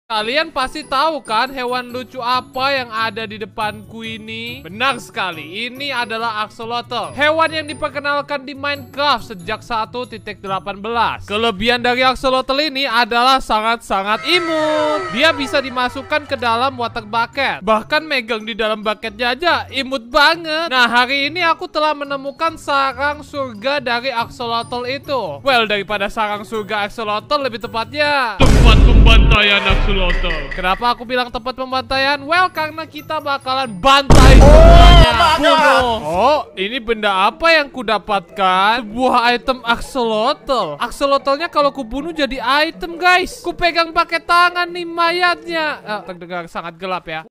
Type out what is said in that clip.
Kalian pasti tahu kan hewan lucu apa yang ada di depanku ini? Benar sekali, ini adalah axolotl. Hewan yang diperkenalkan di Minecraft sejak 1.18. Kelebihan dari axolotl ini adalah sangat-sangat imut. Dia bisa dimasukkan ke dalam water bucket. Bahkan megang di dalam bucketnya aja imut banget. Nah, hari ini aku telah menemukan sarang surga dari axolotl itu. Well, daripada sarang surga axolotl, lebih tepatnya tempat pembantaian axolotl. Kenapa aku bilang tempat pembantaian? Well, karena kita bakalan bantai semuanya. Bunuh. Oh, ini benda apa yang ku dapatkan? Sebuah item axolotl. Axolotlnya kalau ku bunuh jadi item, guys. Ku pegang pakai tangan nih mayatnya. Terdengar sangat gelap ya.